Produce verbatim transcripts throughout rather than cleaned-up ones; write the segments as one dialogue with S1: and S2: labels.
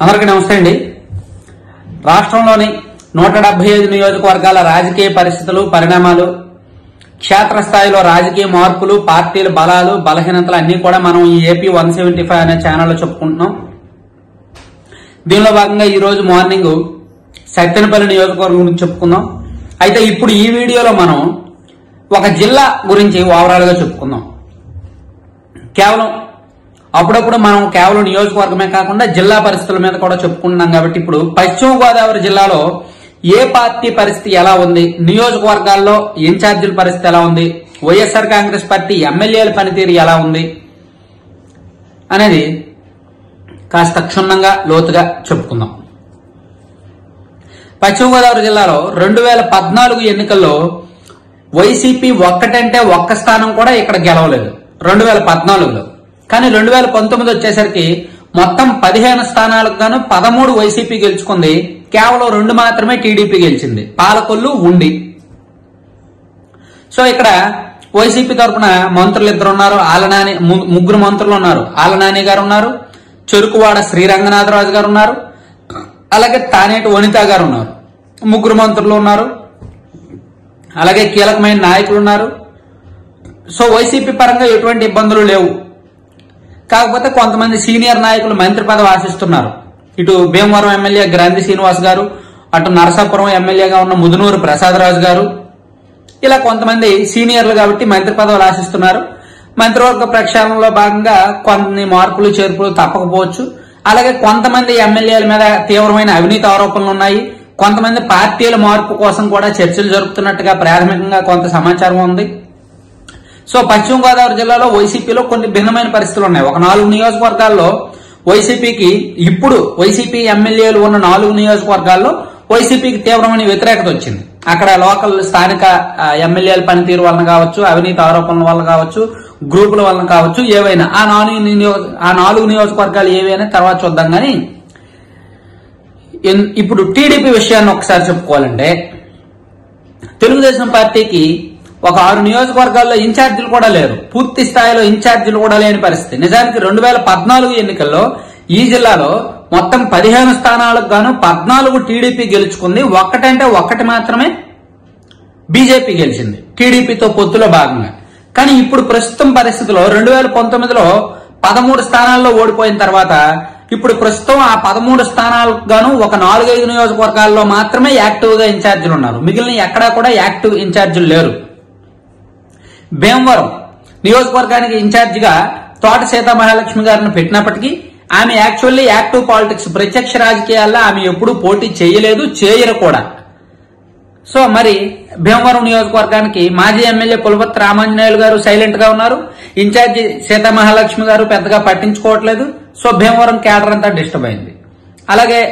S1: అందరికీ నమస్తే అండి. రాష్ట్రంలోని నూట డెబ్బై ఐదు నియోజకవర్గాల రాజకీయ పరిస్థితులు, పరిణామాలు, క్షేత్రస్థాయిలో రాజకీయ మార్పులు, పార్టీల బలాలు, బలహీనతలు అన్ని కూడా మనం ఈ ఏపీ వన్ సెవెంటీ ఫైవ్ అనే ఛానల్లో చెప్పుకుంటున్నాం. దీనిలో భాగంగా ఈ రోజు మార్నింగ్ సత్తెనపల్లి నియోజకవర్గం గురించి చెప్పుకుందాం. అయితే ఇప్పుడు ఈ వీడియోలో మనం ఒక జిల్లా గురించి ఓవరాల్ గా చెప్పుకుందాం. కేవలం అప్పుడప్పుడు మనం కేవలం నియోజకవర్గమే కాకుండా జిల్లా పరిస్థితుల మీద కూడా చెప్పుకుంటున్నాం. కాబట్టి ఇప్పుడు పశ్చిమ గోదావరి జిల్లాలో ఏ పార్టీ పరిస్థితి ఎలా ఉంది, నియోజకవర్గాల్లో ఇన్ఛార్జీల పరిస్థితి ఎలా ఉంది, వైఎస్ఆర్ కాంగ్రెస్ పార్టీ ఎమ్మెల్యేల పనితీరు ఎలా ఉంది అనేది కాస్త క్షుణ్ణంగా లోతుగా చెప్పుకుందాం. పశ్చిమ గోదావరి జిల్లాలో రెండు వేల పద్నాలుగు ఎన్నికల్లో వైసీపీ ఒక్కటంటే ఒక్క స్థానం కూడా ఇక్కడ గెలవలేదు రెండు వేల పద్నాలుగులో. కానీ రెండు వేల పంతొమ్మిది వచ్చేసరికి మొత్తం పదిహేను స్థానాలకు గాను పదమూడు వైసీపీ గెలుచుకుంది, కేవలం రెండు మాత్రమే టీడీపీ గెలిచింది, పాలకొల్లు, ఉండి. సో ఇక్కడ వైసీపీ తరఫున మంత్రులు ఇద్దరు ఉన్నారు, ఆలనాని ముగ్గురు మంత్రులు ఉన్నారు. ఆలనాని గారు ఉన్నారు, చెరుకువాడ శ్రీరంగనాథరాజు గారు ఉన్నారు, అలాగే తానేటి వనిత గారు ఉన్నారు. ముగ్గురు మంత్రులు ఉన్నారు, అలాగే కీలకమైన నాయకులు ఉన్నారు. సో వైసీపీ పరంగా ఎటువంటి ఇబ్బందులు లేవు. కాకపోతే కొంతమంది సీనియర్ నాయకులు మంత్రి పదవి ఆశిస్తున్నారు. ఇటు భీమవరం ఎమ్మెల్యే గ్రాంధి శ్రీనివాస్ గారు, అటు నరసాపురం ఎమ్మెల్యేగా ఉన్న ముదునూరు ప్రసాదరాజు గారు, ఇలా కొంతమంది సీనియర్లు కాబట్టి మంత్రి పదవులు ఆశిస్తున్నారు. మంత్రివర్గ ప్రక్షాళనలో భాగంగా కొన్ని మార్పులు చేర్పులు తప్పకపోవచ్చు. అలాగే కొంతమంది ఎమ్మెల్యేల మీద తీవ్రమైన అవినీతి ఆరోపణలు ఉన్నాయి. కొంతమంది పార్టీల మార్పు కోసం కూడా చర్చలు జరుపుతున్నట్టుగా ప్రాథమికంగా కొంత సమాచారం ఉంది. సో పశ్చిమ గోదావరి జిల్లాలో వైసీపీలో కొన్ని భిన్నమైన పరిస్థితులు ఉన్నాయి. ఒక నాలుగు నియోజకవర్గాల్లో వైసీపీకి ఇప్పుడు వైసీపీ ఎమ్మెల్యేలు ఉన్న నాలుగు నియోజకవర్గాల్లో వైసీపీకి తీవ్రమైన వ్యతిరేకత వచ్చింది. అక్కడ లోకల్ స్థానిక ఎమ్మెల్యేల పనితీరు వలన కావచ్చు, అవినీతి ఆరోపణల వల్ల కావచ్చు, గ్రూపుల వలన కావచ్చు, ఏవైనా ఆ నాలుగు ఆ నాలుగు నియోజకవర్గాలు ఏవైనా తర్వాత చూద్దాం. కానీ ఇప్పుడు టీడీపీ విషయాన్ని ఒకసారి చెప్పుకోవాలంటే తెలుగుదేశం పార్టీకి ఒక ఆరు నియోజకవర్గాల్లో ఇన్ఛార్జీలు కూడా లేరు, పూర్తి స్థాయిలో ఇన్ఛార్జీలు కూడా లేని పరిస్థితి. నిజానికి రెండు వేల పద్నాలుగు ఎన్నికల్లో ఈ జిల్లాలో మొత్తం పదిహేను స్థానాలకు గాను పద్నాలుగు టీడీపీ గెలుచుకుంది, ఒక్కటంటే ఒక్కటి మాత్రమే బీజేపీ గెలిచింది టీడీపీతో పొత్తులో భాగంగా. కానీ ఇప్పుడు ప్రస్తుతం పరిస్థితిలో రెండు వేల పంతొమ్మిదిలో పదమూడు స్థానాల్లో ఓడిపోయిన తర్వాత ఇప్పుడు ప్రస్తుతం ఆ పదమూడు స్థానాలకు గాను ఒక నాలుగైదు నియోజకవర్గాల్లో మాత్రమే యాక్టివ్ గా ఇన్ఛార్జీలు ఉన్నారు, మిగిలిన ఎక్కడా కూడా యాక్టివ్ ఇన్ఛార్జీలు లేరు. భీమవరం నియోజకవర్గానికి ఇన్ఛార్జిగా తోట సీతా మహాలక్ష్మి గారిని పెట్టినప్పటికీ ఆమె యాక్చువల్లీ యాక్టివ్ పాలిటిక్స్, ప్రత్యక్ష రాజకీయాల్లో ఆమె ఎప్పుడూ పోటీ చేయలేదు, చేయరు కూడా. సో మరి భీమవరం నియోజకవర్గానికి మాజీ ఎమ్మెల్యే పులపర్తి రామాంజనేయులు గారు సైలెంట్ గా ఉన్నారు, ఇన్ఛార్జి సీతా మహాలక్ష్మి గారు పెద్దగా పట్టించుకోవట్లేదు. సో భీమవరం క్యాడర్ అంతా డిస్టర్బ్ అయింది. అలాగే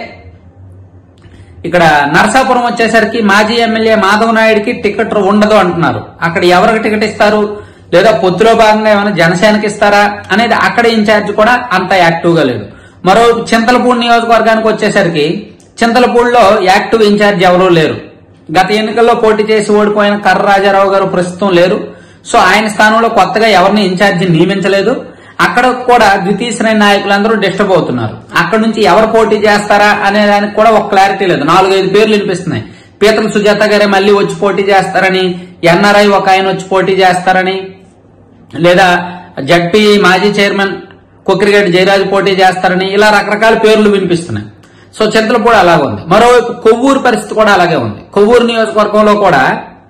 S1: ఇక్కడ నరసాపురం వచ్చేసరికి మాజీ ఎమ్మెల్యే మాధవ్ నాయుడికి టికెట్ ఉండదు అంటున్నారు. అక్కడ ఎవరికి టికెట్ ఇస్తారు, లేదా పొత్తులో భాగంగా ఏమైనా జనసేనకి ఇస్తారా అనేది అక్కడ ఇన్ఛార్జ్ కూడా అంత యాక్టివ్ గా లేదు. మరో చింతలపూడి నియోజకవర్గానికి వచ్చేసరికి చింతలపూడిలో యాక్టివ్ ఇన్ఛార్జ్ ఎవరూ లేరు. గత ఎన్నికల్లో పోటీ చేసి ఓడిపోయిన కర్ర రాజారావు గారు ప్రస్తుతం లేరు. సో ఆయన స్థానంలో కొత్తగా ఎవరిని ఇన్ఛార్జి నియమించలేదు. అక్కడ కూడా ద్వితీయ శ్రేణి నాయకులందరూ డిస్టర్బ్ అవుతున్నారు. అక్కడ నుంచి ఎవరు పోటీ చేస్తారా అనే దానికి కూడా ఒక క్లారిటీ లేదు. నాలుగైదు పేర్లు వినిపిస్తున్నాయి. పీతల సుజాత గారే మళ్లీ వచ్చి పోటీ చేస్తారని, ఎన్ఆర్ఐ ఒక ఆయన వచ్చి పోటీ చేస్తారని, లేదా జడ్పీ మాజీ చైర్మన్ కొక్కిరిగడ్డి జయరాజు పోటీ చేస్తారని, ఇలా రకరకాల పేర్లు వినిపిస్తున్నాయి. సో చింతలపూడి అలాగే ఉంది. మరోవైపు కొవ్వూరు పరిస్థితి కూడా అలాగే ఉంది. కొవ్వూరు నియోజకవర్గంలో కూడా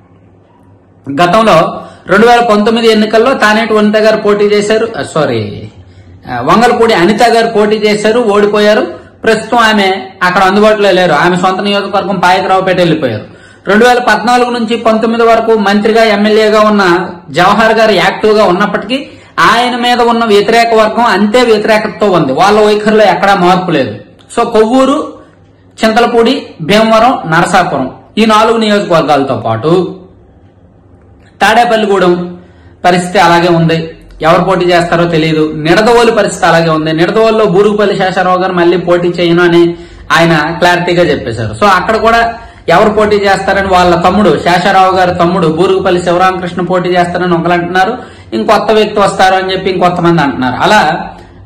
S1: గతంలో రెండు వేల పంతొమ్మిది ఎన్నికల్లో తానేటి వనిత గారు పోటీ చేశారు, సారీ వంగలపూడి అనిత గారు పోటీ చేశారు, ఓడిపోయారు. ప్రస్తుతం ఆమె అక్కడ అందుబాటులో లేరు, ఆమె సొంత నియోజకవర్గం పాయకరావుపేట వెళ్లిపోయారు. రెండు వేల పద్నాలుగు నుంచి పంతొమ్మిది వరకు మంత్రిగా ఎమ్మెల్యేగా ఉన్న జవహర్ గారు యాక్టివ్ గా ఉన్నప్పటికీ ఆయన మీద ఉన్న వ్యతిరేక వర్గం అంతే వ్యతిరేకతతో ఉంది, వాళ్ళ వైఖరిలో ఎక్కడా మార్పు లేదు. సో కొవ్వూరు, చింతలపూడి, భీమవరం, నరసాపురం ఈ నాలుగు నియోజకవర్గాలతో పాటు తాడేపల్లిగూడెం పరిస్థితి అలాగే ఉంది, ఎవరు పోటీ చేస్తారో తెలియదు. నిడదవోలు పరిస్థితి అలాగే ఉంది. నిడదవోలులో బూరుగుపల్లి శేషారావు గారు మళ్లీ పోటీ చేయను అని ఆయన క్లారిటీగా చెప్పేశారు. సో అక్కడ కూడా ఎవరు పోటీ చేస్తారని వాళ్ళ తమ్ముడు శేషారావు గారి తమ్ముడు బూరుగుపల్లి శివరామకృష్ణ పోటీ చేస్తారని ఒకరు అంటున్నారు, ఇంకొత్త వ్యక్తి వస్తారు అని చెప్పి ఇంకొంతమంది అంటున్నారు. అలా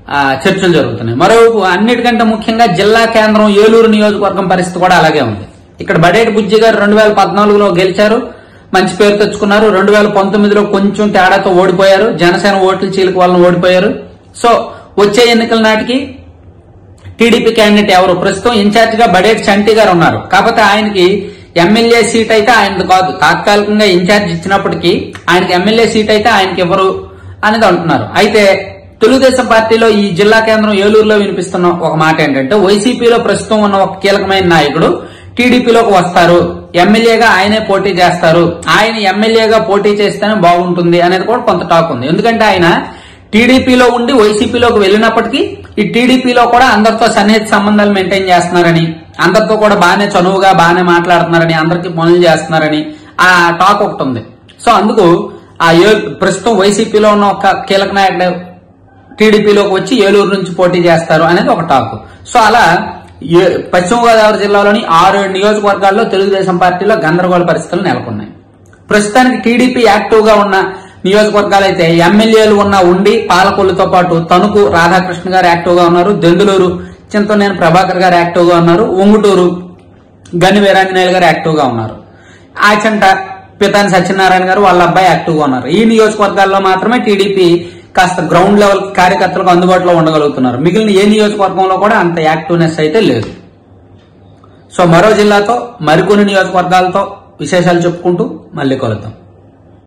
S1: ఆ, చర్చలు జరుగుతున్నాయి. మరోవైపు అన్నిటికంటే ముఖ్యంగా జిల్లా కేంద్రం ఏలూరు నియోజకవర్గం పరిస్థితి కూడా అలాగే ఉంది. ఇక్కడ బడేటి బుజ్జి గారు రెండు వేల పద్నాలుగులో గెలిచారు, మంచి పేరు తెచ్చుకున్నారు. రెండు వేల పంతొమ్మిదిలో కొంచెం తేడాతో ఓడిపోయారు, జనసేన ఓట్ల చీలిక వలన ఓడిపోయారు. సో వచ్చే ఎన్నికల నాటికి టీడీపీ క్యాండిడేట్ ఎవరు? ప్రస్తుతం ఇన్ఛార్జ్ గా బడేటి చంటి గారు ఉన్నారు. కాకపోతే ఆయనకి ఎమ్మెల్యే సీట్ అయితే ఆయనది కాదు, తాత్కాలికంగా ఇన్ఛార్జ్ ఇచ్చినప్పటికీ ఆయనకి ఎమ్మెల్యే సీట్ అయితే ఆయనకి ఎవరు అనేది అంటున్నారు. అయితే తెలుగుదేశం పార్టీలో ఈ జిల్లా కేంద్రం ఏలూరులో వినిపిస్తున్న ఒక మాట ఏంటంటే, వైసీపీలో ప్రస్తుతం ఉన్న ఒక కీలకమైన నాయకుడు టీడీపీలోకి వస్తారు, ఎమ్మెల్యేగా ఆయనే పోటీ చేస్తారు, ఆయన ఎమ్మెల్యేగా పోటీ చేస్తేనే బాగుంటుంది అనేది కూడా కొంత టాక్ ఉంది. ఎందుకంటే ఆయన టీడీపీలో ఉండి వైసీపీలోకి వెళ్ళినప్పటికీ ఈ టీడీపీలో కూడా అందరితో సన్నిహిత సంబంధాలు మెయింటైన్ చేస్తున్నారని, అందరితో కూడా బాగానే చనువుగా బాగానే మాట్లాడుతున్నారని, అందరికీ పనులు చేస్తున్నారని ఆ టాక్ ఒకటి ఉంది. సో అందుకు ఆ ప్రస్తుతం వైసీపీలో ఉన్న ఒక కీలక నాయకుడు టీడీపీలోకి వచ్చి ఏలూరు నుంచి పోటీ చేస్తారు అనేది ఒక టాక్. సో అలా పశ్చిమ గోదావరి జిల్లాలోని ఆరు నియోజకవర్గాల్లో తెలుగుదేశం పార్టీలో గందరగోళ పరిస్థితులు నెలకొన్నాయి. ప్రస్తుతానికి టీడీపీ యాక్టివ్ గా ఉన్న నియోజకవర్గాలు అయితే ఎమ్మెల్యేలు ఉన్న ఉండి పాలకొల్లుతో పాటు తణుకు రాధాకృష్ణ గారు యాక్టివ్ గా ఉన్నారు, దెందులూరు చింతనేని ప్రభాకర్ గారు యాక్టివ్ గా ఉన్నారు, ఉంగుటూరు గని వీరాంజనేయులు గారు యాక్టివ్ గా ఉన్నారు, ఆచంట పితాని సత్యనారాయణ గారు వాళ్ళ అబ్బాయి యాక్టివ్ గా ఉన్నారు. ఈ నియోజకవర్గాల్లో మాత్రమే టీడీపీ కాస్త గ్రౌండ్ లెవెల్ కార్యకర్తలకు అందుబాటులో ఉండగలుగుతున్నారు. మిగిలిన ఏ నియోజకవర్గంలో కూడా అంత యాక్టివ్నెస్ అయితే లేదు. సో మరో జిల్లాతో మరికొన్ని నియోజకవర్గాలతో విశేషాలు చెప్పుకుంటూ మళ్ళీ కలుద్దాం.